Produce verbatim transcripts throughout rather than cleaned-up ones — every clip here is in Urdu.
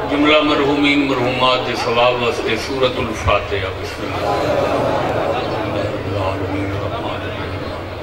جملہ مرحومین مرحومات دے ثواب واسطے سورۃ الفاتحہ بسم اللہ العالمین الرحمن الرحیم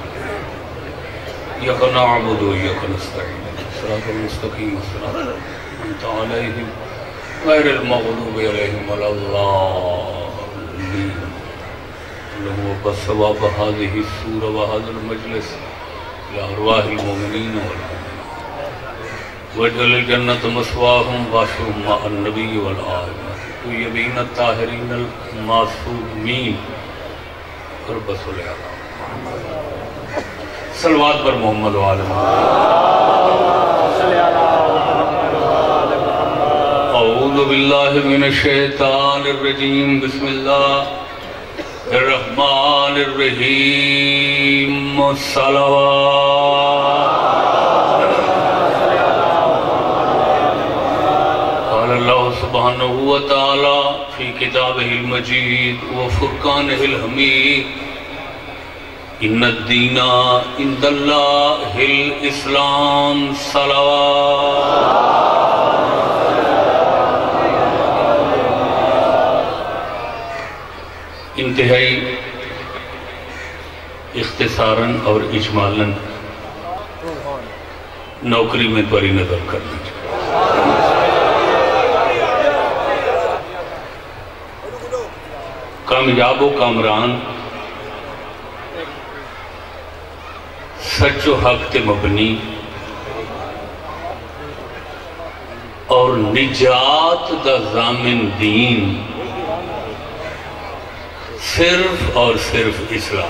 ایاک نعبد و ایاک نستعین صراط المستقیم صراط انعمت علیہم غیر المغضوب علیہم ولا الضالین لہو بثواب هذه السورة وهذا المجلس لأرواح المؤمنين والمؤمنات واجعل الجنة مثواهم واشرهم مع النبي والآل ويمين الطاهرين المعصومين رب صل على صلوات پر محمد وآل محمد اعوذ باللہ من الشیطان الرجیم بسم اللہ الرحمن الرحیم صلوات قال اللہ سبحانہ وتعالی فی کتابہ المجید وفرقانہ الحمید ان الدین عند اللہ الاسلام صلوات انتہائی اختصاراً اور اجمالاً نوکری میں بری نظر کرنا چاہیے کامیاب و کامران سچ و حق تے مبنی اور نجات دا ضامن دین صرف اور صرف اسلام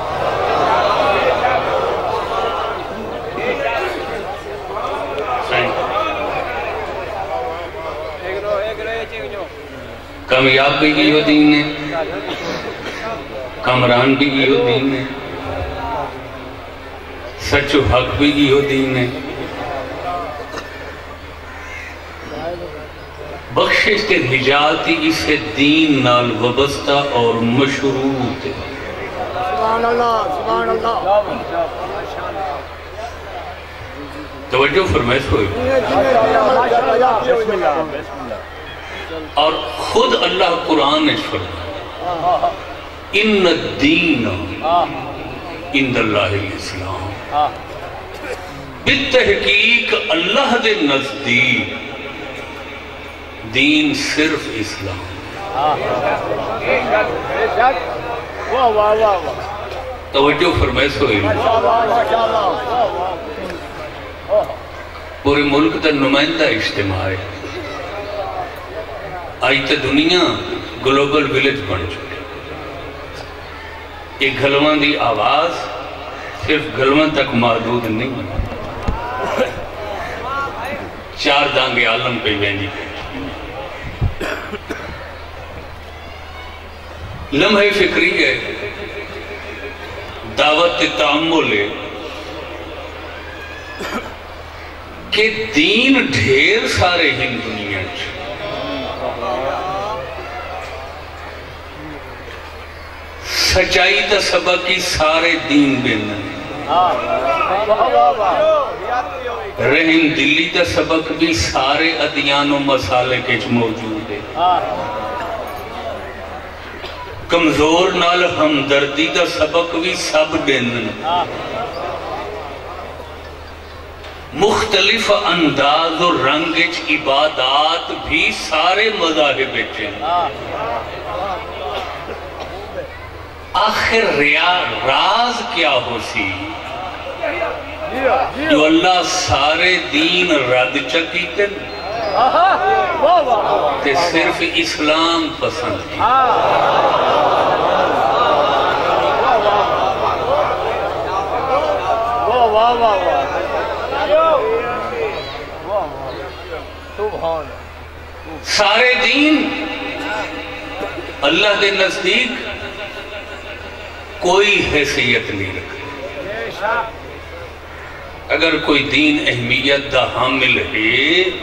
کامیاب بھی یہ دین ہے کامران بھی یہ دین ہے سچ و حق بھی یہ دین ہے بخشش کے نجاتی اسے دین نال وبستہ اور مشروط ہے سبحان اللہ سبحان اللہ توجہ فرمائش ہوئی اور خود اللہ قرآن نے فرمایا ان الدین عند اللہ الاسلام بالتحقیق اللہ دے نزدیک دین صرف اسلام توجہ فرمائش ہوئی پورے ملک تا نمائندہ اجتماع ہے آئی تا دنیا گلوبل ویلیج بن چکے ایک گھلوان دی آواز صرف گھلوان تک محدود نہیں چار دانگے عالم پہ بینی پہ لمحہ فکری ہے دعوت تعمل ہے کہ دین ڈھیر سارے ہن دنیا سچائی تا سبق کی سارے دین بین رحم دلی تا سبق بھی سارے ادیان و مسالے کے موجود ہے کمزور نال ہمدردی دا سبق بھی سب دین مختلف انداز و رنگچ عبادات بھی سارے مذاہب ہیں آخر راز کیا ہو سی جو اللہ سارے دین رد چکی تن تے صرف اسلام پسند کی سارے دین اللہ کے نزدیک کوئی حیثیت نہیں رکھے اگر کوئی دین اہمیت دا حامل ہے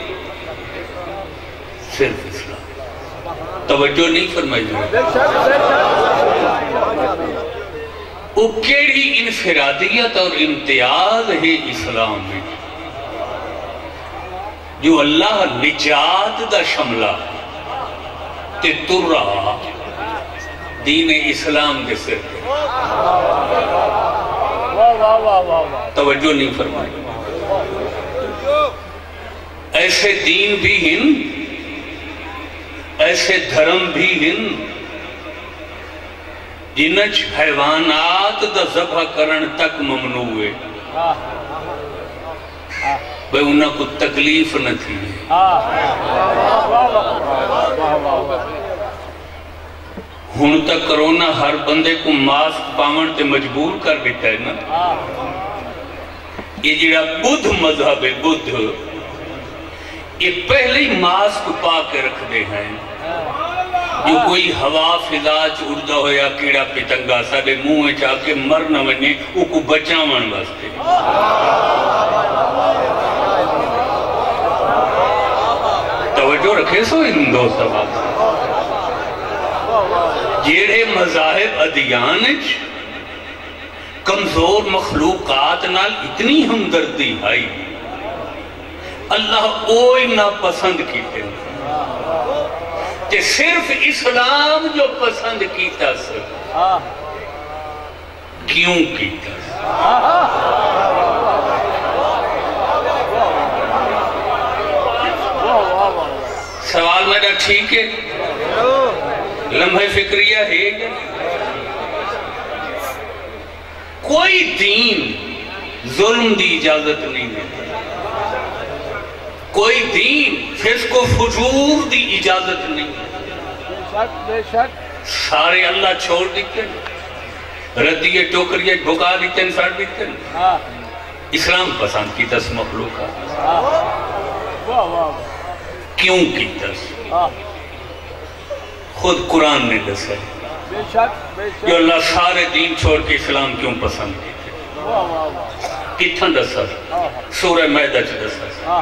صرف اسلام توجہ نہیں فرمائی وہ کیڑی انفرادیت اور امتیاز ہے اسلام میں جو اللہ نجات دا شملہ تے تر رہا دین اسلام کے سر پہ. توجہ نہیں فرمائی. ایسے دین بھی ہیں، ایسے دھرم بھی ہیں جنچ حیوانات دا ذبح کرن تک ممنوع ہے. بھئی انہاں کو تکلیف نہ تھی. ہن تک کرونا ہر بندے کو ماسک پاون تے مجبور کر دیتا ہے نا. یہ جڑا بدھ مذہب ہے، بدھ یہ پہلے ہی ماسک پا کے رکھ دے ہیں. جو کوئی ہوا فضا چ اڑدا ہویا کیڑا پتنگا ساڈے منہ وچ آ کے مر نہ ونے او کو بچاون واسطے. توجہ رکھے سو ان دوست بات. جیڑے مذاہب ادیان وچ کمزور مخلوقات نال اتنی ہمدردی آئی، اللہ اوئی نہ پسند کیتے ہیں کہ صرف اسلام جو پسند کیتا سر. کیوں کیتا سر؟ سوال میرا ٹھیک ہے، لمحہ فکریہ ہے. کوئی دین ظلم دی اجازت نہیں دیتا. کوئی دین فسق و فجور دی اجازت نہیں. بے شک سارے اللہ چھوڑ دیتے ہیں، ردیے ٹوکریے بھگا دیتے ہیں، سڑ دیتے ہیں. اسلام پسند کی دس مخلوق کیوں کی دس؟ خود قرآن نے دس ہے جو اللہ سارے دین چھوڑ کے اسلام کیوں پسند کیتے. کتھاں دس ہے؟ سورہ مائدہ چ دس ہے.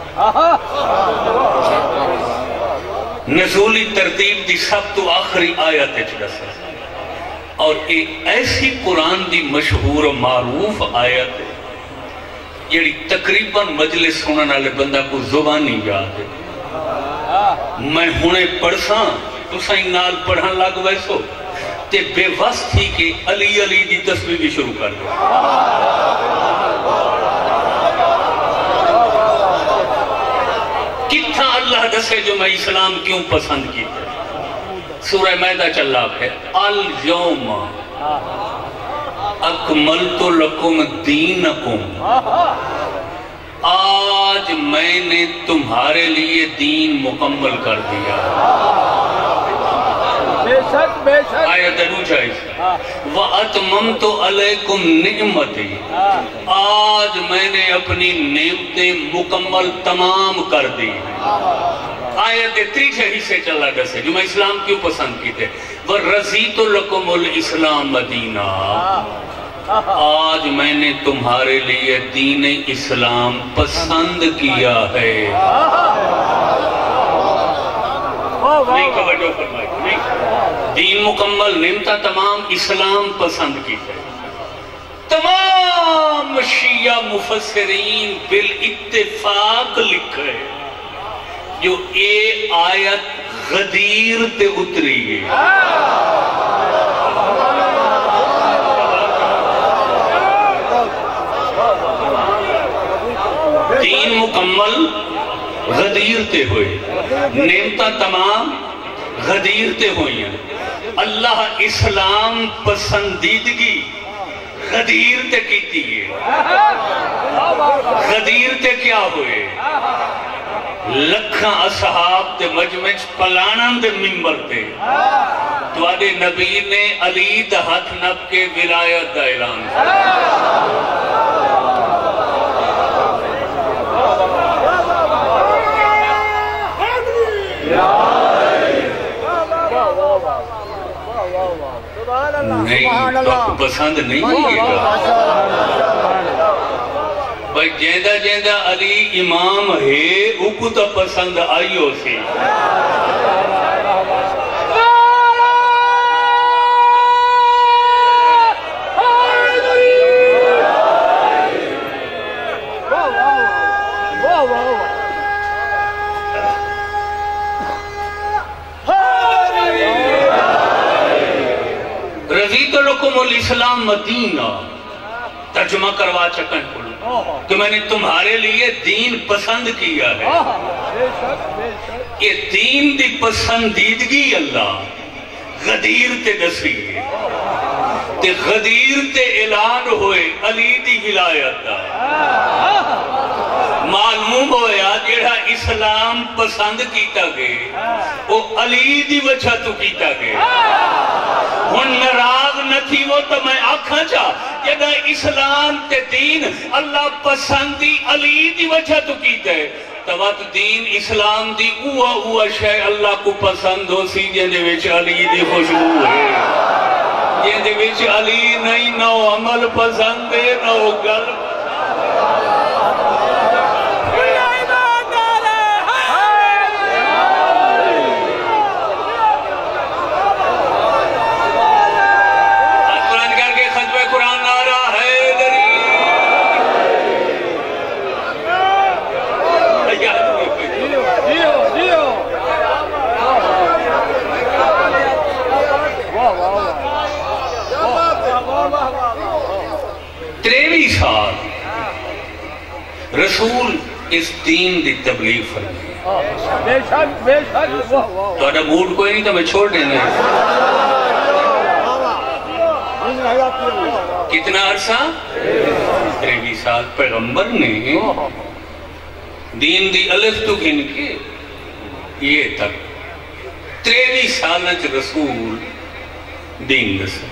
نزولی ترتیب دی سب تو آخری آیت چ دس ہے. اور ایک ایسی قرآن دی مشہور و معروف آیت ہے جیڑی تقریباً مجلس سنن والے بندہ کو زبانی یاد ہے. میں ہنے پڑھساں تساں نال پڑھن لگ ویسو تے بے وس تھی کہ علی علی دی تسبیح بھی شروع کر دو. کتھا اللہ دسے جو میں اسلام کیوں پسند کیتا. سورہ مائدہ چلا ہے الیوم اکملت لکم دینکم، آج میں نے تمہارے لیے دین مکمل کر دیا. بے شک بے شک آیت روچہ ہے وَأَتْمَمْتُ عَلَيْكُمْ نِعْمَتِي، آج میں نے اپنی نعمتیں مکمل تمام کر دی. آیت تیسرے حصے چلا دسے جو میں اسلام کیوں پسند کی تھے. وَرَزِيتُ لَكُمُ الْإِسْلَامَ دِينًا، آج میں نے تمہارے لیے دین اسلام پسند کیا ہے. نہیں توجہ فرمائی. نہیں، دین مکمل، نعمتہ تمام، اسلام پسند کی ہے. تمام شیعہ مفسرین بالاتفاق لکھے جو اے آیت غدیر تے اتری ہے. دین مکمل غدیر تے ہوئے، نعمتہ تمام غدیر تے ہوئی ہیں. اللہ اسلام پسندیدگی غدیر تے کیتی ہے. غدیر تے کیا ہوئے؟ لکھاں اصحاب تے مجمع پلانن دے منبر تے تواڈے نبی نے علی دا ہاتھ نپ کے ولایت دا اعلان کیا. نہیں تو پسند نہیں ہوئے گا. بھائی جیندہ جیندہ علی امام ہے او کو تو پسند آئی ہو سی. لکم الاسلام مدینہ، ترجمہ کروا چکن کو کہ میں نے تمہارے لیے دین پسند کیا ہے۔ یہ دین دی پسندیدگی اللہ غدیر تے دسی ہے، تے غدیر تے اعلان ہوئے علی دی ولایت دا۔ معلوم ہویا جڑا اسلام پسند کیتا گئے وہ علی دی وجہ تو کیتا گئے۔ ہن ناراض نہ تھی وہ تو میں آکھاں چاہ جڑا اسلام تے دین اللہ پسندی علی دی وجہ تو کیتا ہے، توات دین اسلام دی اوہ اوہ شے اللہ کو پسند ہو سی جندے وچ علی دی خوشبو ہے، جندے وچ علی نہیں نہ عمل پسند ہے نہ گل تریوی سال رسول اس دین دی تبلیغ فرمائے۔ تو اڈا موڈ کوئی نہیں تو میں چھوڑ دینا ہے۔ کتنا عرصہ؟ تریوی سال پیغمبر نے دین دی الف تو گن کے یہ تک تریوی سالت رسول دین دسا۔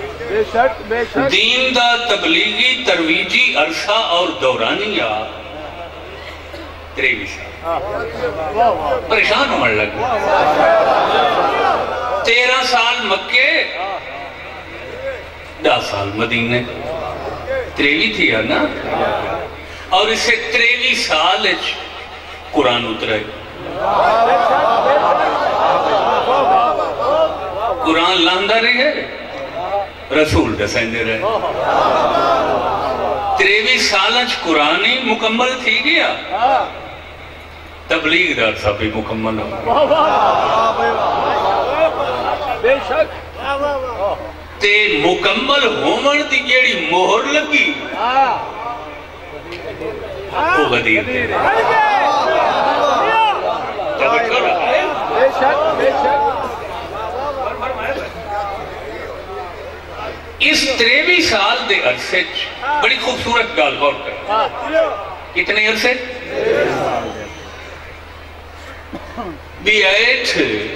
دین دا تبلیغی ترویجی عرصہ اور دورانیہ تریوی سال پریشان ہونے لگا۔ تیرہ سال مکے، دس سال مدینے، تریوی تھی ہے نا، اور اسے تریوی سال قرآن اترائے۔ قرآن لاندہ رہی ہے، رسول دسندے رہے۔ تریوی سالچ قرآنی مکمل تھی گیا، تبلیغ دار سا بھی مکمل ہو تے مکمل ہومن دی جیڑی مہر لگی وہ غدیر دے اس تریوی سال دے عرصے بڑی خوبصورت گال غور کر۔ کتنے عرصے؟ بیعت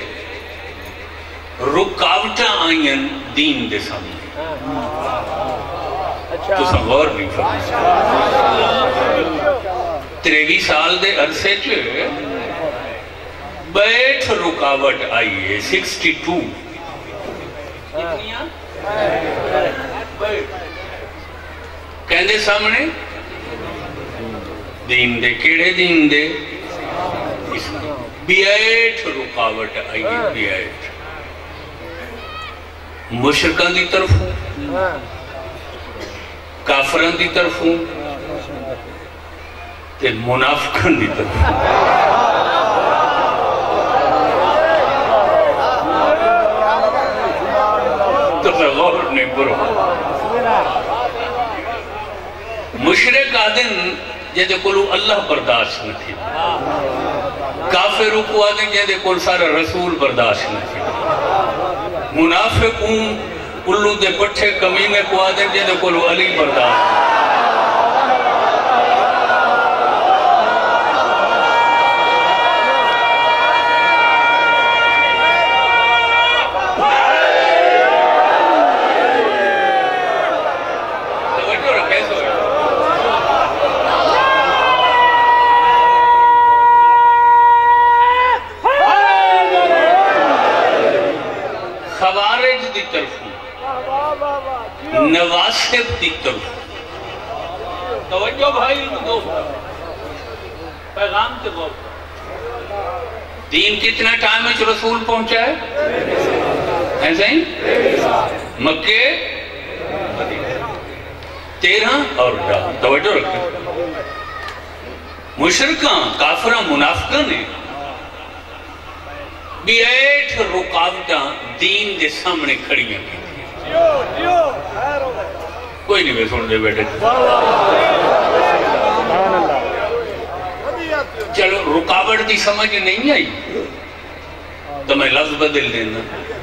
رکاوٹاں آئین دین دے سامنے، تو سن غور نہیں فرمائے۔ تریوی سال دے عرصے چھے بیٹھ رکاوٹ آئی ہے، سکسٹی ٹو کہندے سامنے دین دے کیڑے دین دے بیعت رکاوٹ آئی ہے، بیعت مشرکان دی طرف ہوں، کافران دی طرف ہوں تے منافقان دی طرف ہوں۔ غور نہیں برو مشرک آدن جیدے کلو اللہ برداشت نہ تھی، کافروں کو آدن جیدے کل سارا رسول برداشت نہ تھی، منافقون کلو دے پٹھے کمینے کو آدن جیدے کلو علی برداشت نہ تھی۔ نواسب دی طرف توجہ بھائی دو پیغام سے بہت دین کتنا ٹائم ہے رسول پہنچا ہے ایسا ہی مکے تیرہ اور توجہ رکھیں مشرکاں کافراں منافقاں نے بیعت رکاوٹاں دین دے سامنے کھڑیاں کی کوئی نہیں میں سن دے بیٹے چلو رکاوٹ دی سمجھ نہیں آئی تو میں لفظ بدل دینا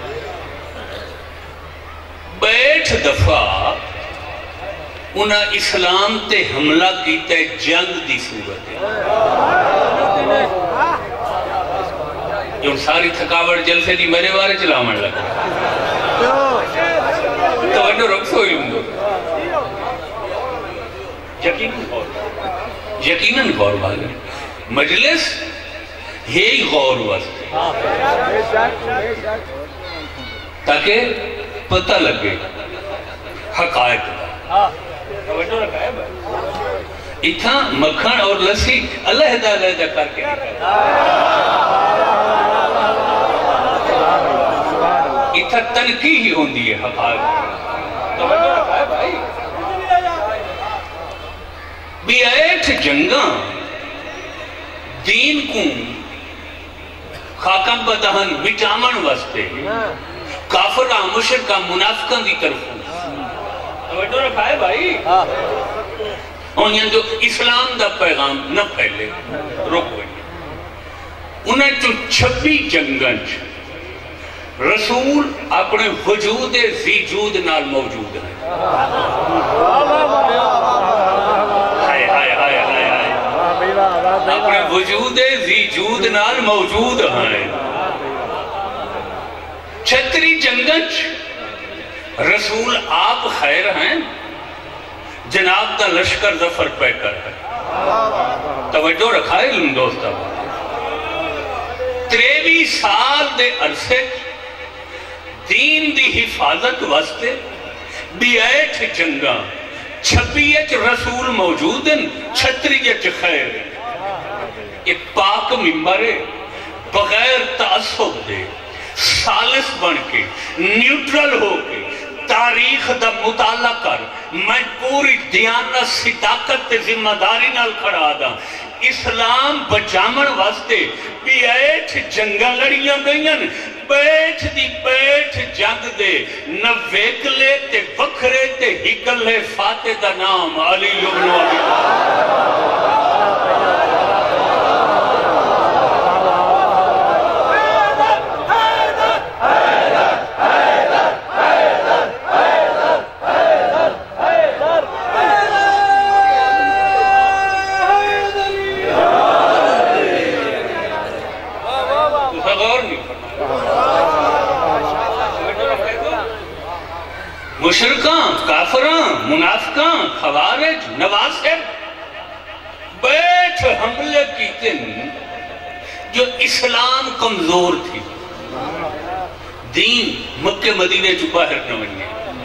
بیٹھ دفعہ انہاں اسلام تے حملہ کیتا ہے جنگ دی صورت ہے جو ساری تھکاوٹ جلسے دی میرے بارے چلاوان لگا تو انہوں رکھ سوئی ہوں گے یقیناً غور یقیناً غور بھاگے مجلس ہے ہی غور واسطے تاکہ پتہ لگے حقائق اتھا مکھن اور لسی علیحدہ علیحدہ کر کے اتھا تنقی ہی ہوندی ہے حقائق توجہ رکھا ہے بھائی بھی ایٹھ جنگاں دین کو خاکم بدہن مٹامن واسطے کافرہ مشرکہ منافقان دی طرف توجہ رکھا ہے بھائی انہیں جو اسلام دا پیغام نہ پھیلے رک گئی انہیں جو چھبی جنگنچ رسول اپنے وجود ذی جود نال موجود ہے ہائے ہائے ہائے ہائے ہائے اپنے وجود ذی جود نال موجود ہیں چھتری جنگنچ رسول آپ خیر ہیں جناب کا لشکر ظفر پہ کر ہے توجہ رکھا ہے علم دوستہ تریوی سال دے عرصے دین دی حفاظت واسطے بھی ایٹھ جنگاں چھبیچ رسول موجود ہیں چھتریچ خیر یہ پاک ممبر بغیر تعصب دے سالس بن کے نیوٹرل ہو کے تاریخ دا مطالعہ کر میں پوری دیانت صداقت تے ذمہ داری نال کھڑا دا اسلام بچامن واسطے بھی ایٹھ جنگاں لڑیاں گئیاں بیٹھ دی بیٹھ جنگ دے نہ ویکلے تے وکھرے تے ہکلے فاتح دا نام علی ابن ابی مشرکان کافران منافقان خوارج نواسب بیٹھ حملے کی تن جو اسلام کمزور تھی دین مکہ مدینے جو باہر نہ بننے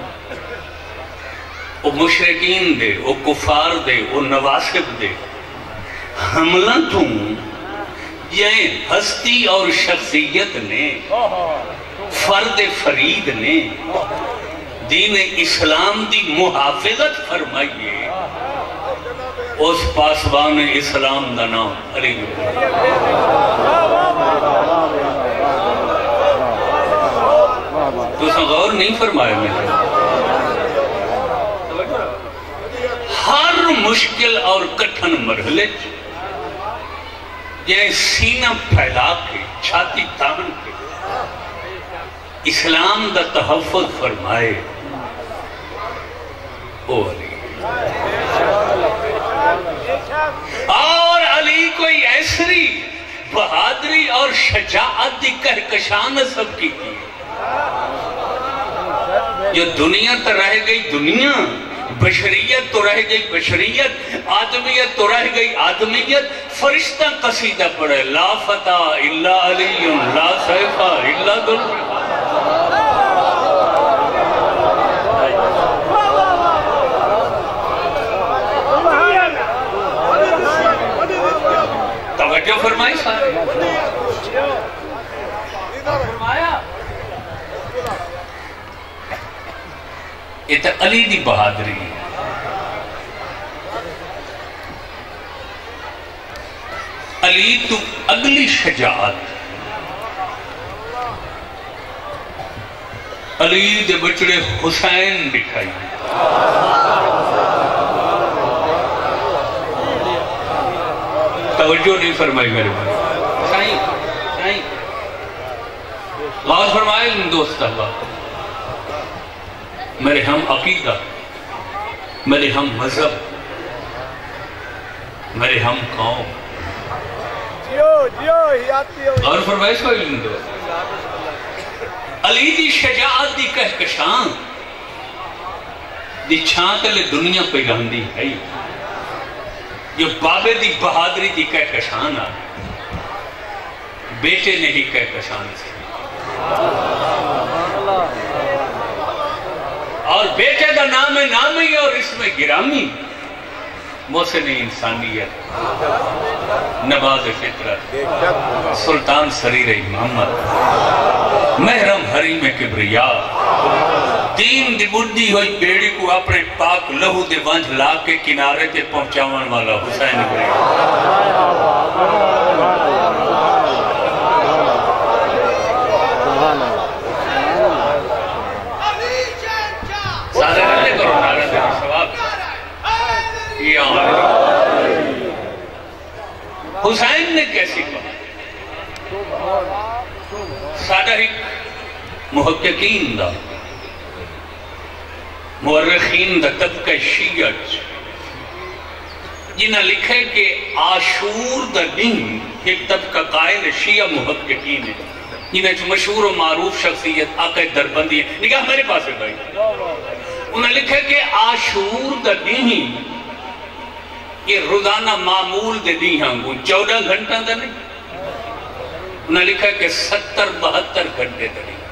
وہ مشرکین دے وہ کفار دے وہ نواسب دے حملہ توں یہ ہستی اور شخصیت نے فرد فرید نے دین اسلام دی محافظت فرمائیے اس پاسبان اسلام دا نام علی تو اس غور نہیں فرمائے میں ہر مشکل اور کٹھن مرحلے یہ سینہ پھیلا کے چھاتی تان کے اسلام دا تحفظ فرمائے او علی اور علی کوئی ایسری بہادری اور شجاعت دی کہکشان سب کی تھی جو دنیا تو رہ گئی دنیا بشریت تو رہ گئی بشریت آدمیت تو رہ گئی آدمیت فرشتہ قصیدہ پڑھے لا فتح الا علی لا سیفہ الا دل توجہ فرمائی سارے فرمایا یہ تو علی دی بہادری علی تو اگلی شجاعت علی دے بچڑے حسین دکھائی توجہ نہیں فرمائی میرے بھائی سائیں سائیں غور فرمائے دوست اللہ میرے ہم عقیدہ میرے ہم مذہب میرے ہم قوم غور فرمائے اس کو علم دو علی دی شجاعت دی کہکشان دی چھانکلے دنیا پہ رہندی ہے یہ بابے دی بہادری دی کہکشان آ بیٹے نے ہی کہکشان سے اور بیٹے دا نام نامی اور اس میں گرامی محسن انسانیت نواز فطرت سلطان سریر امامت محرم حریم کبریا دین دی بڑی ہوئی بیڑی کو اپنے پاک لہو دے ونج لا کے کنارے تے پہنچاون والا حسین بھائی سارے رہنے کرو نعرہ دے سواب یا حسین نے کیسی کہا سادہ ایک محققین دا مورخین دا طبقہ شیعہ جنہاں لکھے کہ عاشور دا دن ایک طبقہ قائل شیعہ محققین ہے جنہاں مشہور و معروف شخصیت آقا دربندی ہے نگاہ میرے پاس ہے بھائی انہاں لکھے کہ عاشور دا دن یہ روزانہ معمول دے دی ہاں گو چودہ گھنٹہ دا نہیں انہاں لکھا کہ ستر بہتر گھنٹے دا نہیں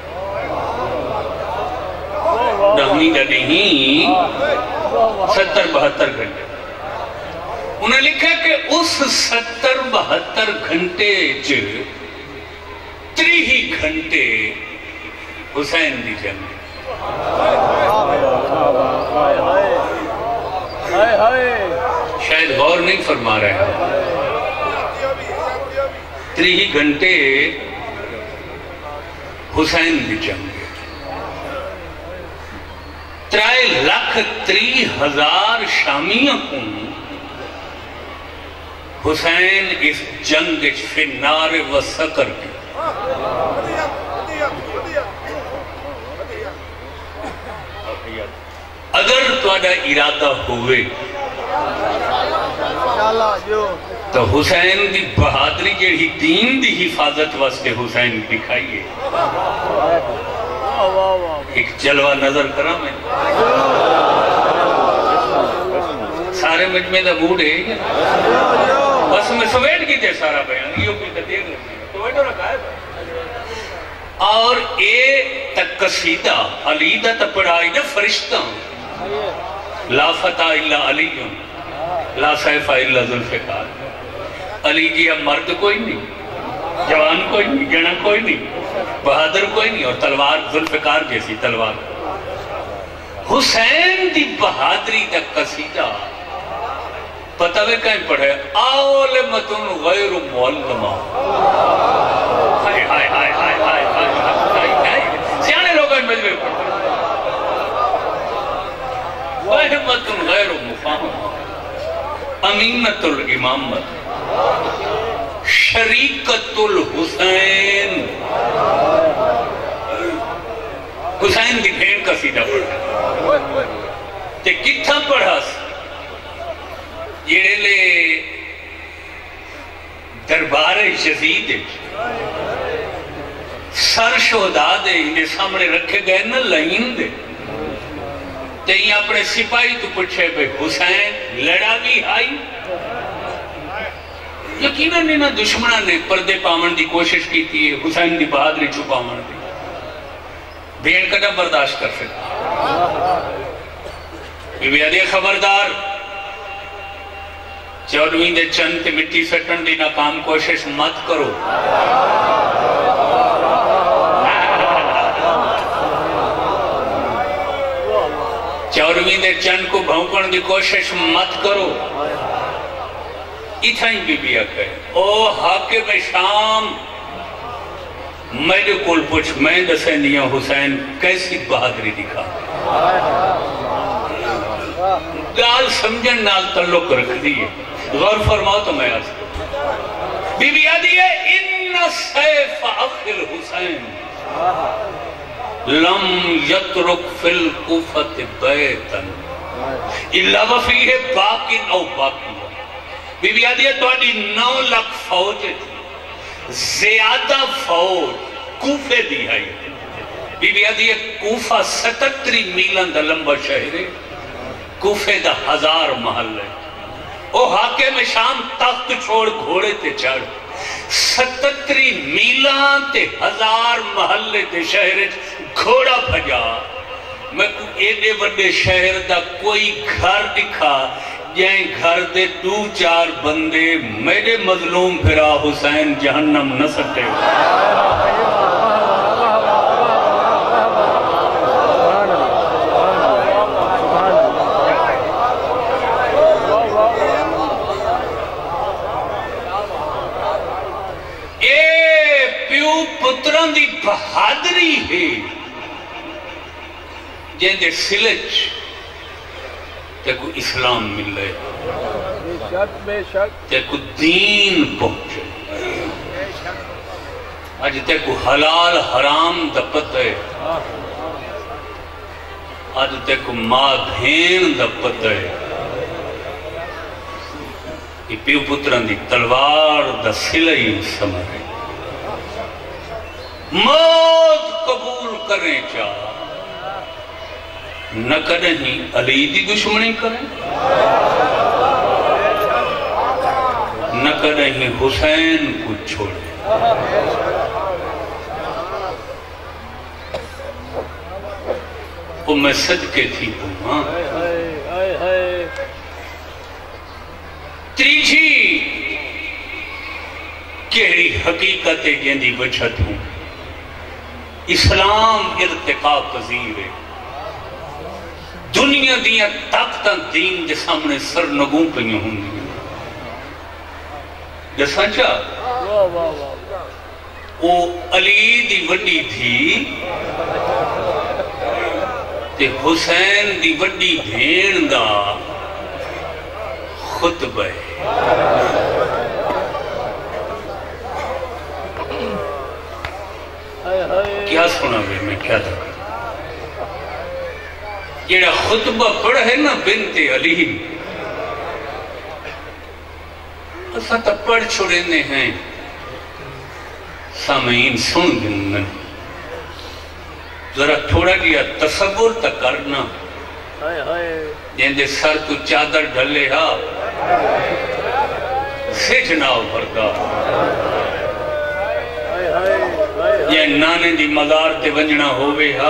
نہمی دا نہیں ستر بہتر گھنٹے انہاں لکھا کہ اس ستر بہتر گھنٹے جو تری ہی گھنٹے حسین دی جنگ شاید غور نہیں فرما رہے ہیں تری ہی گھنٹے حسین دی جنگ ترائے لاکھ تری ہزار شامیوں کو حسین اس جنگ فنار و سکر کی اگر تواڈا ارادہ ہوئے تو حسین دی بہادری جڑی دین دی حفاظت واسطے حسین دکھائیے ایک جلوہ نظر کرا میں سارے مجمع دا موڈ ہے بس میں سویٹ کی تے سارا بیان یہ کوئی تدیر نہیں سویٹ رکھا ہے اور اے تک قصیدہ علی دا تپڑائی نا فرشتہ لا فتح الا علی لا سیفہ الا ذوالفقار علی جی اب مرد کوئی نہیں جوان کوئی نہیں جنا کوئی نہیں بہادر کوئی نہیں اور تلوار ذوالفقار جیسی تلوار حسین دی بہادری دا قصیدہ پتہ وے کہیں پڑھے عالمتن غیر معلمہ ہائے ہائے ہائے ہائے ہائے ہائے سیانے لوگ ان مجمع پڑھتے وحمتن غیر مفاہم امینت الامامت شریکت الحسین حسین دی بھین کا سیدھا پڑھا تے کتھا پڑھا یہ لے دربار یزید سر شہداء دے انہیں سامنے رکھے گئے نا لائن دے تے ہی اپنے سپاہی تو پوچھے بے حسین لڑا بھی آئی یقیناً انہاں دشمنہ نے پردے پامن دی کوشش کی تھی حسین دی بہادری چھپا من دی بین کدھا برداشت کر سکتا بی بی عدی خبردار چودویں دے چند تے مٹی سٹن دی ناکام کوشش مت کرو چودویں دے چند کو بھونکن دی کوشش مت کرو اتھائیں بی بی اکھے او حاکم شام میرے کول پوچھ میں دسیں دیا حسین کیسی بہادری دکھا گال سمجھن نال تعلق رکھ دیئے غور فرماؤ تو میں آج بی بی آدھی ہے ان سیف اخ الحسین لم یترک فی الکوفت بیتن اللہ وفیہ باقین او باقین بی بی آدھی ہے تو آدھی نو لکھ فوج تھی زیادہ فوج کوفے دی آئی بی بی آدھی ہے کوفہ ستتری میلن دا لمبا شہر ہے کوفے دا ہزار محل ہے او حاکم شام تخت چھوڑ گھوڑے تے چڑھ ستتری میلان تے ہزار محلے تے شہر گھوڑا بھجا میں کو ایڈے وڈے شہر دا کوئی گھر دکھا جائیں گھر دے دو چار بندے میرے مظلوم پھرا حسین جہنم نہ سکتے اے پیو پتران دی بہادری ہے جن دے سلچ تے کو اسلام مل رہے تے کو دین پہنچے آج تے کو حلال حرام دا پتہ ہے آج تے کو ماں بھین دا پتہ ہے یہ پیو پتران دی تلوار دا سلئی سمرے موت قبول کریں چاہ نہ کریں ہی علی دی دشمنی کریں نہ کریں ہی حسین کو چھوڑیں وہ میں صدقے تھی ہوں تریجی کہڑی حقیقت جیندی بچت ہوں اسلام ارتقا پذیر ہے دنیا دیا طاقتاں دین دے سامنے سر نگوں پہنی ہوں جیسا چاہ وہ علی دی وڈی تھی تے حسین دی وڈی بھین دا خطبہ کیا سنا بھی میں کیا تھا جیڑا خطبہ پڑھ ہے نا بنت علی اسا تا پڑھ چھوڑنے ہیں سامعین سن گنن ذرا تھوڑا گیا تصور تا کرنا جیندے سر تو چادر ڈھلے ہا سجناو بھرگا یہ نانے دی مدار تے ونجنا ہوئے ہا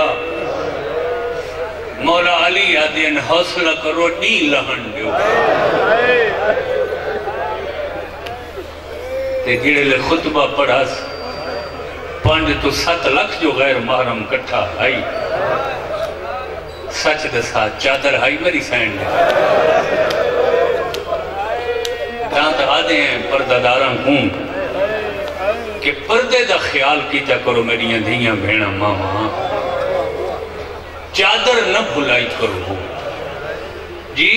مولا علی آدین حوصلہ کرو نی لہن دیو تے جیڑے لے خطبہ پڑھا پانچ تو سات لکھ جو غیر محرم کٹھا آئی سچ دے ساتھ چادر آئی میری سینڈ دانت آدھے ہیں پردہ داران ہوں کہ پردے دا خیال کیتا کرو میری دھیاں بھینا ماما چادر نہ بھلائی کرو جی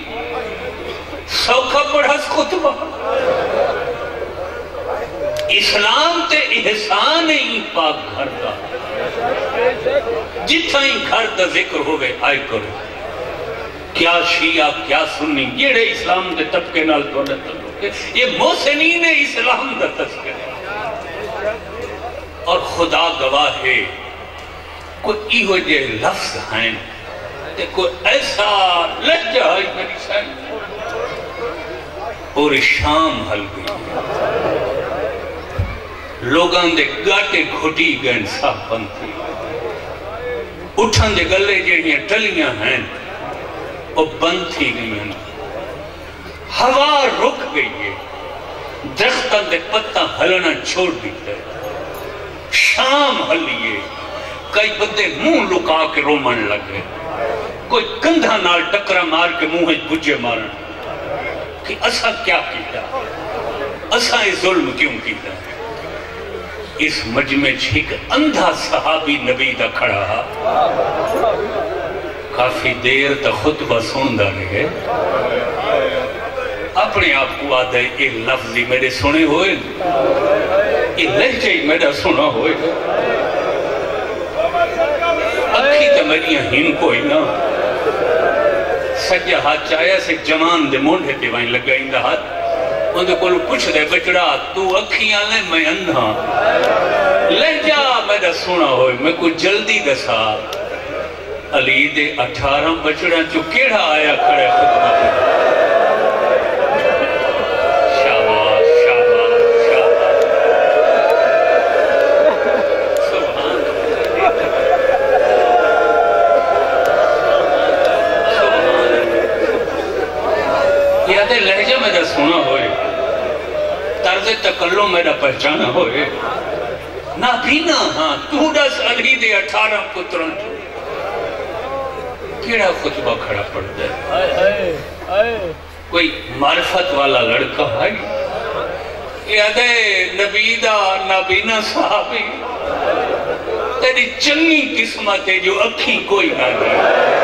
سوکھا پڑھس خطبہ اسلام تے احسان ہی پاک گھر دا جتھا ہی گھر دا ذکر ہوئے آئے کرو کیا شیعہ کیا سنی جیڑے اسلام دے طبقے نال تو نہ یہ محسنین اسلام دا تذکر اور خدا گواہ ہے کوئی ایہو جے لفظ ہیں تے کوئی ایسا لجہ ہے میری سین پوری شام حل گئی لوگاں دے گاٹے گھٹی گئن صاحب بنتی اٹھن دے گلے جیڑیاں ٹلیاں ہیں وہ بند تھی گئی ہیں ہوا رک گئی ہے درختان دے پتہ ہلنا چھوڑ دیتا ہے شام ہلیے کئی بندے منہ لکا کے رومن لگے کوئی کندھا نال ٹکرا مار کے منہ بجے مارن کہ اسا کیا کیتا اسا یہ ظلم کیوں کیتا اس مجمع چھک اندھا صحابی نبی دا کھڑا کافی دیر تا خطبہ سندہ رہے اپنے آپ کو آدھے یہ لفظی میرے سنے ہوئے یہ لہجے میرا سنا ہوئے اکھی تا میری ہین کوئی نا سجا ہاتھ چاہیا سے جوان دے مونڈے تے وائن لگائیں دا ہاتھ ان دے کولو پوچھ دے بچڑا تو اکھیاں لے میں اندھا لہجہ میرا سنا ہوئے میں کوئی جلدی دسا علی دے اٹھارہ بچڑا جو کیڑا آیا کھڑے خطبہ شاباش شاباش شاباش سبحان سبحان یہ آدھے لہجہ میرا سنا ہوئے طرز تکلم میرا پہچانا ہوئے نابینا ہاں تو دس علی دے اٹھارہ پتران کیڑا خطبہ کھڑا پڑتا ہے کوئی معرفت والا لڑکا ہے یاد ہے نبی دا نابینا صحابی تیری چنگی قسمت ہے جو اکھی کوئی نہ گئی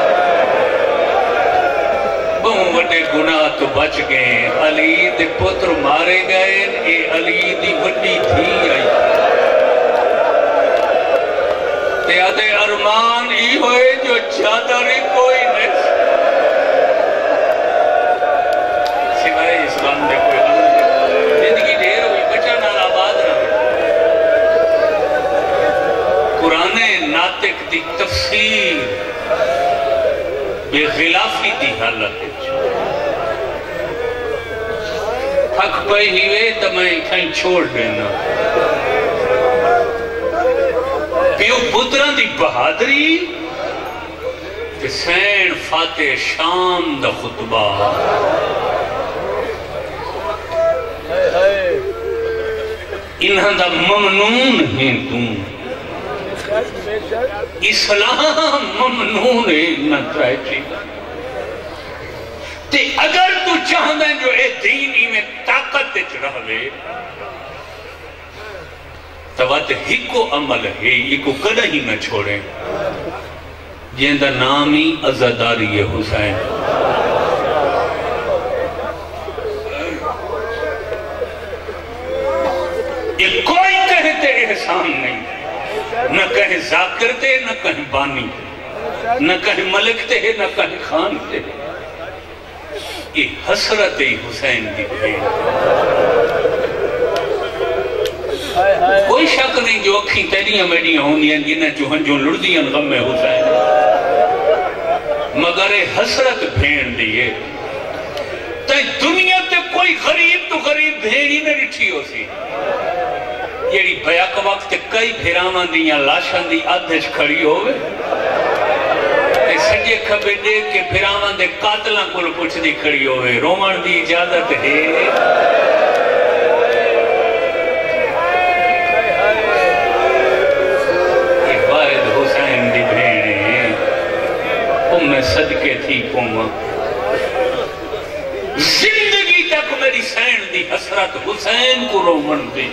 بہوں وڈے گناہ تو بچ گئے علی دے پتر مارے گئے اے علی دی وڈی تھی آئی یاد ارمان ہی ہوئے جو چادری کوئی نہیں سوائے اسلام دے کوئی غم زندگی ڈھیر ہوئی بچہ نال آباد رہا قرآن ناطق دی تفسیر بے غلافی دی حالت حق پہ ہی وے تو میں کہیں چھوڑ دینا پیو پتران دی بہادری حسین فاتح شام دا خطبہ انہاں دا ممنون ہیں تم اسلام ممنون ہے نہ ترائچی تے اگر تو چاہتا ہے جو اے دینی میں طاقت اچ رہے توات ہی کو عمل ہے یہ کو کدہ ہی نہ چھوڑیں جن دا نامی عزاداری حسین یہ کوئی کہتے احسان نہیں نہ کہیں ذاکر تے نہ کہیں بانی نہ کہیں ملک تے نہ کہیں خان تے یہ حسرت حسین دی بھیڑ کوئی شک نہیں جو اکھی تیریاں میڈیاں ہونیاں جنہیں جو ہنجوں لڑدیاں غم میں حسین مگر حسرت بھین دیئے تے دنیا تے کوئی غریب تو غریب بھین ہی نہ رٹھی ہو سی یہی بیاک وقت کئی بھیرامان دیاں لاشان دی آدھج کھڑی ہوئے سجے کھبے دیکھ کے بھیرامان دے قاتلان کو پوچھ دی کھڑی ہوئے رومان دی اجازت ہے میں صدقے تھی کوما زندگی تک میری سین دی حسرت حسین کو رومن دی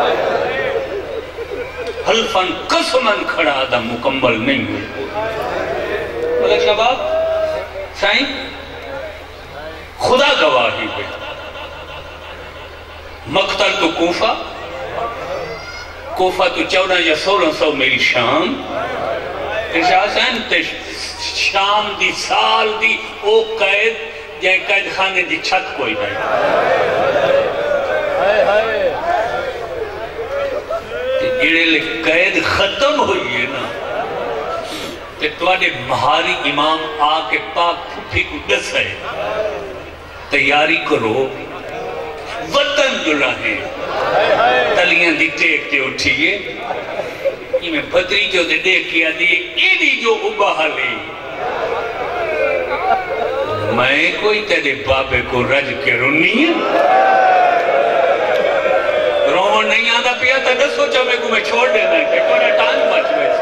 حلفاً قسماً کھڑا دا مکمل نہیں ہوئی بولے شباب سائن خدا گواہی ہوئی مقتل تو کوفہ کوفہ تو چودہ یا سولہ سو میری شام ارشاسین تشت شام دی سال دی او قید جائے قید خانے دی چھت کوئی نہیں جڑے لے قید ختم ہوئی ہے نا تے تواڈے مہاری امام آ کے پاک پھوپھی کو دس ہے تیاری کرو وطن جڑا ہے تلیاں دی ٹیک تے اٹھئیے یہ میں بدری جو دے دیکھ کیا دیئے ایدی جو اباہ لی میں کوئی تیرے بابے کو رج کے رنی ہے رومن نہیں آدھا پیا تھا نہ سوچا میں کو میں چھوڑ دینا ہے کہ کوئی ٹانگ بچ میں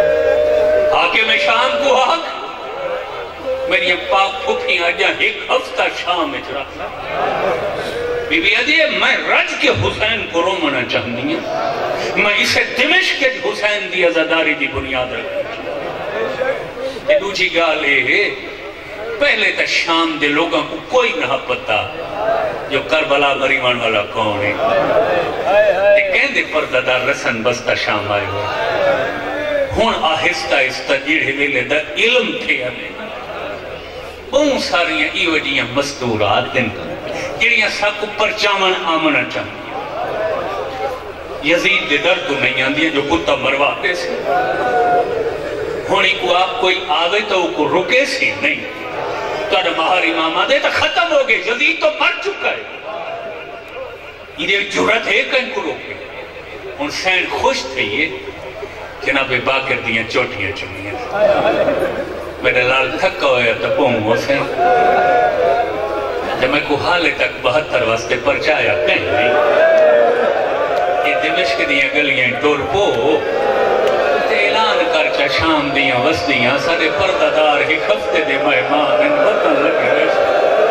آکے میں شام کو آگ میری پاک پھوپیاں جہاں ایک ہفتہ بستہ شام اچ رکھ بی بی ادیے میں رج کے حسین کو رومنا چاہنی ہوں میں اسے دمشق کے حسین دی عزاداری دی بنیاد رکھنا یہ دوجی گالے ہے پہلے تا شام دے لوگوں کو کوئی نہ پتا جو کربلا مریمان والا کون ہے یہ کہندے پردہ رسن بستہ شام آئے ہوئے ہون آہستہ آہستہ جڑے ویلے دا علم تھے ہمیں بہت ساری ای وجیاں مستورات دن جڑیاں ساکو پرچامن آمنا چاہیے یزید دے در تو نہیں آندی جو کتا مرواتے سے ہونی کو آپ کوئی آوے تو کو رکے سی نہیں تو اگر مہار امام آدھے تو ختم ہو گئے یزید تو مر چکا ہے یہ جرت ہے کہیں کو روکے ان سین خوش تھے یہ جناب باقر دیاں چوٹیاں چنیاں میرے لال تھکا ہویا تو پہوں حسین جب میں کو حالے تک بہتر واسطے پرچایا کہیں نہیں یہ دمشق دیاں گلیاں ٹور پو اعلان کرچا شام دیاں وسطیاں سارے پردادار ہی خفتے دے مہمان ان وطن لگے رہے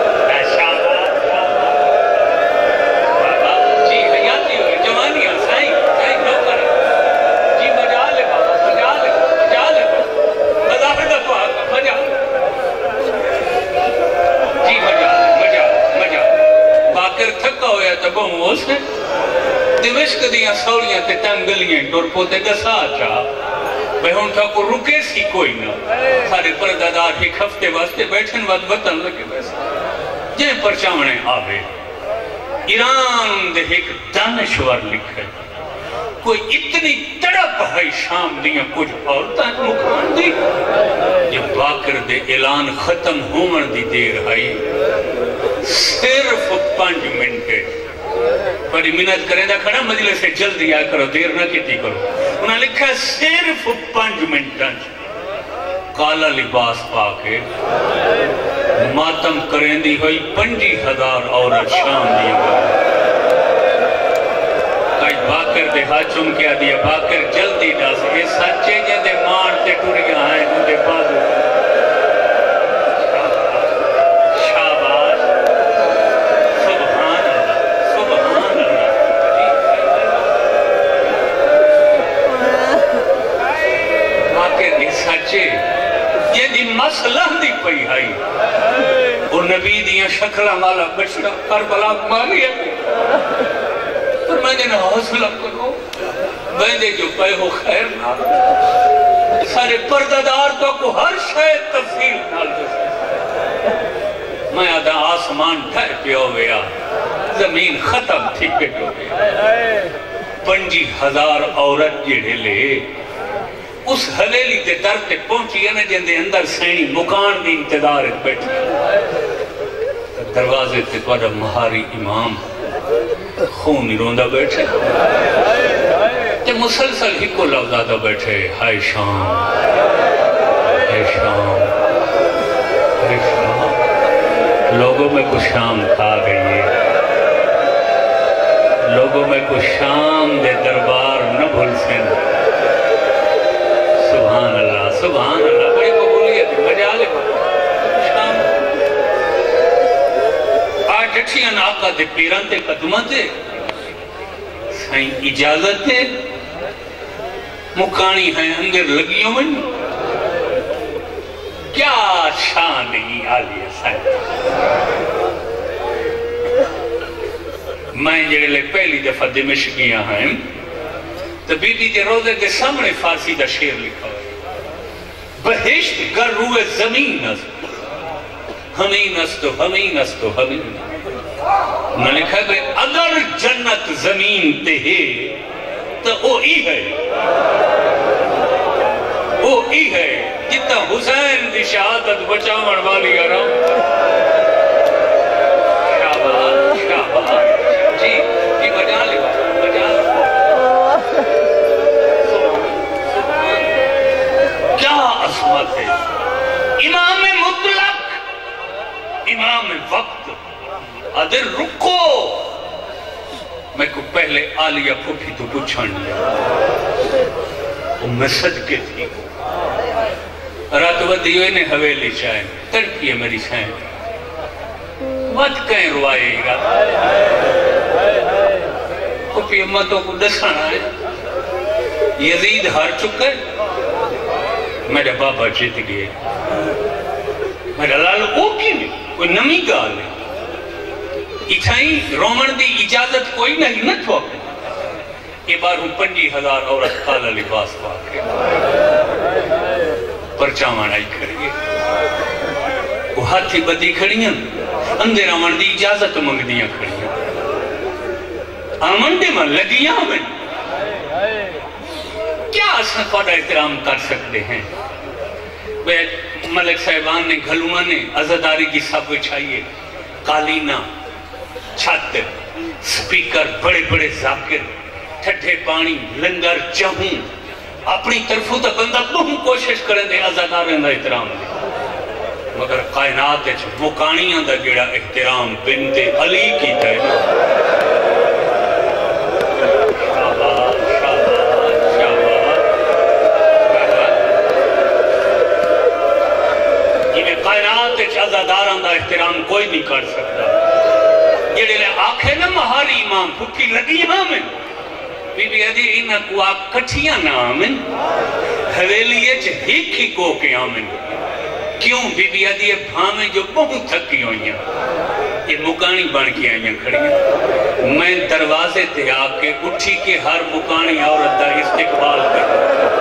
دمشق دیاں سوڑیاں تے تنگلیاں ٹور پوتے دسا چاہ بھئی ہون تھا کو رکے سی کوئی نہ سارے پردادار ایک ہفتے واسطے بیٹھن وقت وطن لگے ویسے جن پرچامنے آوے ایران دے ایک دانشور لکھے کوئی اتنی تڑپ ہے شام دیاں کچھ عورتاں مکان دی جب باقر دے اعلان ختم ہومن دی دیر ہے صرف پانچ منٹے بڑی منت کریں دا کھڑا مجلس سے جلدی آ کرو دیر نہ کیتی کرو انہاں لکھا صرف پانچ منٹاں کالا لباس پاکے ماتم کریں دی ہوئی پنجی ہزار عورت شام دی کئی باقر دے ہاں چن کے آدیا باقر جلدی دا سے سچے جے دے مارتے ٹوریاں ہیں مجھے بازو یہ دی مسئلہ دی پئی آئی اور نبی دیاں شکلہ مالا بچڑا کربلا ماری ہے پر میں نے حوصلہ کرو بیندے جو پہ ہو خیر نہ سارے پردادار تو کو ہر شاید تفصیل نال دے میں آدھا آسمان ٹھائے پہ ہو گیا زمین ختم تھی پہ ہو گیا پنجی ہزار عورت جڑے لے اس حلیلی تے در تے پہنچی ہے نا جن دے اندر سینی مکان دی انتظار بیٹھے دروازے تے توڑا مہاری امام خونی روندہ بیٹھے تے مسلسل ہی کو لفظہ بیٹھے ہائے شام ہائے شام ہائے شام لوگوں میں کچھ شام کھا گئی ہے لوگوں میں کچھ شام دے دربار نہ بھول سن سبحان اللہ سبحان اللہ بڑی قبولیت مجالے شام آج اچھیاں آقا دے پیران تے قدمہ تے سائیں اجازت تے مکانی ہیں اندر لگیوں میں کیا شان نہیں آلی سائیں میں جڑے لے پہلی دفعہ دمشقیاں ہیں تو بی بی دے روزے کے سامنے فارسی دا شیر لکھا ہے بہشت گر روئے زمین است ہمیں استو ہمیں استو ہمیں میں لکھا ہے اگر جنت زمین تے ہے تو او ای ہے او ای ہے جتا حسین دی شہادت بچاون والی آرام شاباش شاباش جی جی بجا لے بجا لے کیا عظمت ہے امام مطلق امام وقت ادھر رکو میں کو پہلے آلیہ پھوٹی تو پوچھان لیا وہ میں صدقے تھی رات ودیوئے نے حویلی چاہیں تڑپی ہے میری چاہیں مت کہیں روائے گا تو پھر امتوں کو دسانا ہے یزید ہار چکا ہے میرے بابا جیت گئے میرا لال او کی نہیں کوئی نمی گال ہے اتھائی رومن دی اجازت کوئی نہیں نہ تھو یہ بار ہوں پنجی ہزار عورت کالا لباس پاکے پرچامان آئی کھڑی وہ ہاتھی بدی کھڑیاں اندھے رومن دی اجازت منگ دیاں کھڑیاں آمن دے من لگیاں میں کیا اصلا کوڑا احترام کر سکتے ہیں ملک صاحبان نے گھلوان نے عزداری کی سب چاہیے کالینہ چھت سپیکر بڑے بڑے ذاکر ٹھٹھے پانی لنگر چاہوں اپنی طرفوں تا بندہ بہت کوشش کریں دے عزدار اندہ احترام دے مگر کائنات ہے مکانی اندہ گیڑا احترام بنت علی کی تینا عزاداران دا احترام کوئی نہیں کر سکتا یہ لے آنکھیں نہ مہاری امام پھکی لگی آمن بی بی ادھی انہ کو آپ کٹھیاں نہ آمن حویلیے چھ ہی کو کے آمن کیوں بی بی ادھی بھامیں جو بہت تھکی ہوئیں یہ مکانی بن کے آئیں کھڑیاں میں دروازے تے آکے اٹھی کے ہر مکانی عورت دا استقبال کر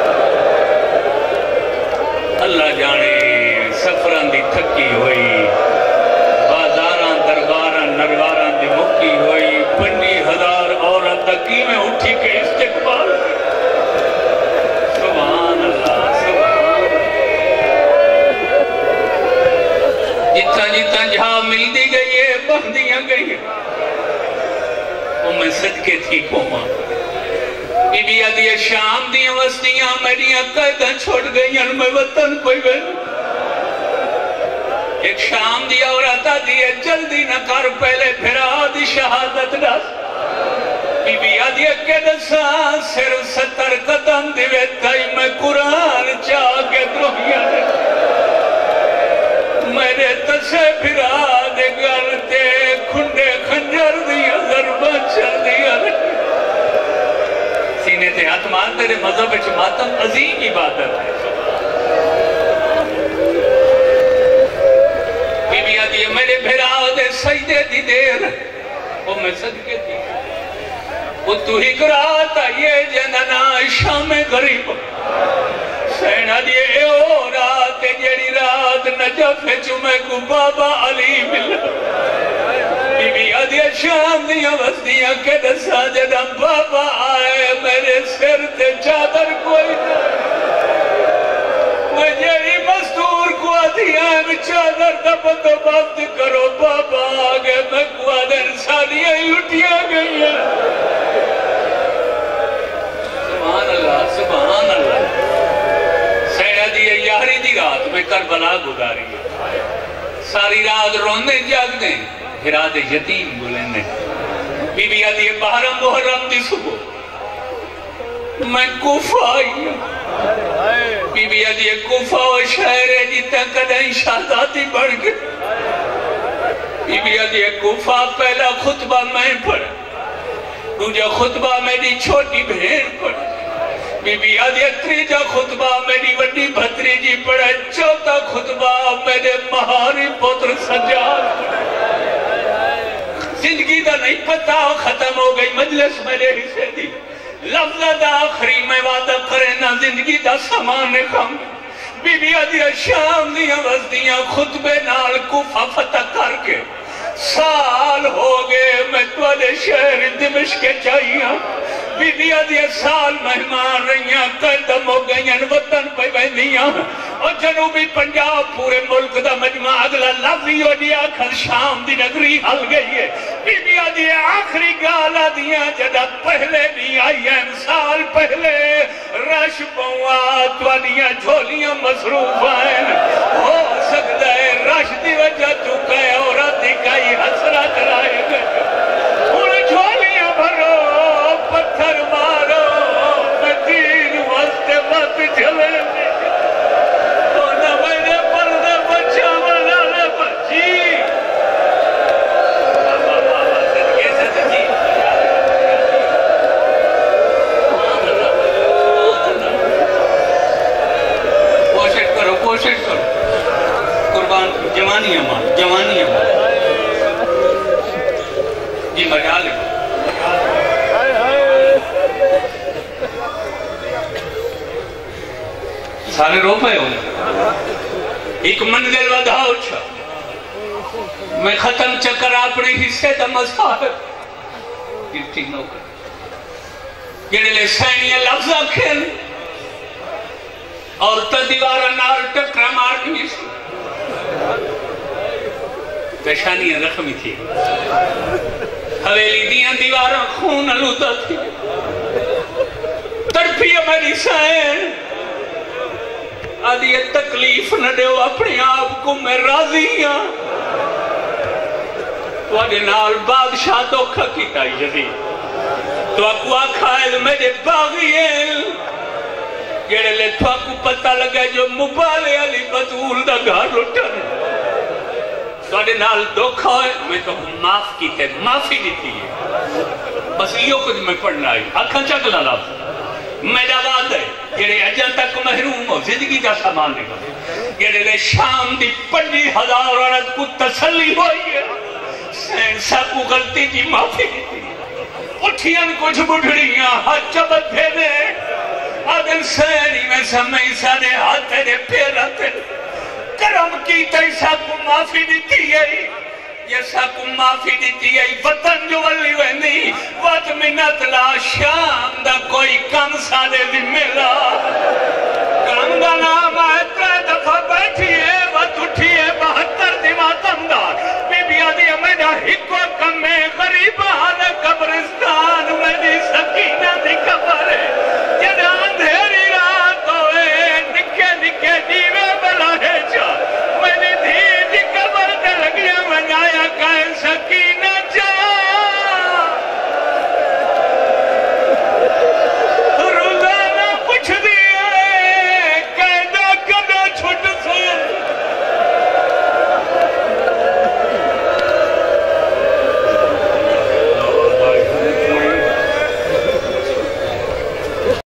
اللہ جانے سفران دی تھکی ہوئی بازاران درباران نرواران دی مکی ہوئی پنی ہزار عورت تکی میں اٹھی کے استقبال سبحان اللہ سبحان جتا جتا جہاں مل دی گئی ہے بندیاں گئی ہیں وہ میں صدقے تھی کوما بی بی آدھی شام دیاں وستیاں میریاں قیدہ چھوڑ گئی ہیں میں وطن کوئی گئی ایک شام دی عورتہ دیئے جلدی نہ کر پہلے پھرا دی شہادت ڈاس بی بی آدھیے کہ دسان صرف ستر قدم دیوے تائی میں قرآن چاہ کے دروہیاں دے میرے تسے پھرا دے گلتے کھنڈے خنجر دیا ضربہ چل دیا سینے تے ہاتھ مان تیرے مذہب اچھ ماتم عظیم عبادت ہے میرے بھراؤ دے سجدے دی دیر وہ میں صدقے دی وہ تو ہی کراتا یہ جننا شام غریب سینہ دیئے اے او رات جیڑی رات نجف چمے کو بابا علی ملا بی بی آدھیا شام دیا وزدیاں کے دسا جدہ بابا آئے میرے سر تے چادر کوئی نہ میں جیڑی مستور کو آدھیا ہے چادر دبت و بابت کرو بابا آگے میں کو آدھے انسانیاں لٹیا گئی ہیں سبحان اللہ سبحان اللہ سیڑا دیئے یاری دی رات میں کربلا گزاری ہے ساری رات روندے جاگ دیں پھر آدھے یتیم بولیں دیں بی بی آدھیے بہرم محرم دی صبح میں کوفہ آئی ہوں بی بی آدھیے کوفہ و شہر ہے جیتا قدیں شہزادی بڑھ گئے بی بی آدھیے کوفہ پہلا خطبہ میں پڑھا دوجہ خطبہ میری چھوٹی بہن پڑھا بی بی آدھیے تریجہ خطبہ میری وڈی بھتری جی پڑھا چوتھا خطبہ میرے مہاری پتر سجاد پڑھا زندگی دا نہیں پتا ختم ہو گئی مجلس میرے حصے دی لفظ دا آخری میں وعدہ کرے نہ زندگی دا سامان کم بی بی آدھیا شام دیا وزدیاں خطبے نال کوفہ فتح کر کے سال ہو گئے میں توالے شہر دمشق کے چاہیاں بی بی آدھیا سال مہمان رہیاں قدم ہو گئیاں وطن پہ بہنیاں اور جنوبی پنجاب پورے ملک دا مجمع اگلا لفظی ہو دیا کھل شام دی نگری حل گئی ہے بی بی آدھیا آخری گالا دیا جدہ پہلے بھی آئی ہیں سال پہلے رش بوات والیاں جھولیاں مصروف آئیں ہو سکتا ہے رش دی وجہ تو کہے اور دکھائی حسرت رائے گئے ان جھولیاں بھرو پتھر مارو مدین وسط وقت جھلے تو نہ میرے پردے بچہ والا لے بچی جوانی امان جوانی امان جی مجال ہے سارے رو پہ ہوئے ایک منزل ودھاؤ چھا میں ختم چکر اپنے حصے دا مذہب گرتی نوکر جنہیں لے سینی لفظہ کھیل اور تا دیوارہ نار ٹکرہ مارنی سی پیشانی رخمی تھی حویلی دیاں دیوارہ خون علودہ تھی تڑپی میری سین آدھی تکلیف نہ دے اپنے آپ کو میں راضی ہاں تو آدھے نال بادشاہ دکھا کیتا یزید تو آکو آکھائے میرے باغی ہیں جڑے لے تو آکو پتہ لگا جو مبالے علی بطول دا گھر لٹن تو آدھے نال دکھا ہے میں تو معاف کیتے معافی دیتی ہے بس یہ کچھ میں پڑھنا ہے آکھاں چکلا لفظ میرا وعد ہے جڑے اجل تک محروم ہو زندگی کا سامان نہیں ہو جڑے لے شام دی پنجی ہزار عورت کو تسلی ہوئی ہے سینسا کو غلطی جی معافی دیتی اٹھیاں کچھ بڑھڑیاں ہاتھ چبت بھیدے آدن سینی میں سمیں سارے ہاتھ تیرے پیر آتے کرم کی تیسا کو معافی دیتی ہے یہ ساکو معافی دیتی ہے وطن جو ولی وینی وقت منت لا شام دا کوئی کم سادے ذمہ لا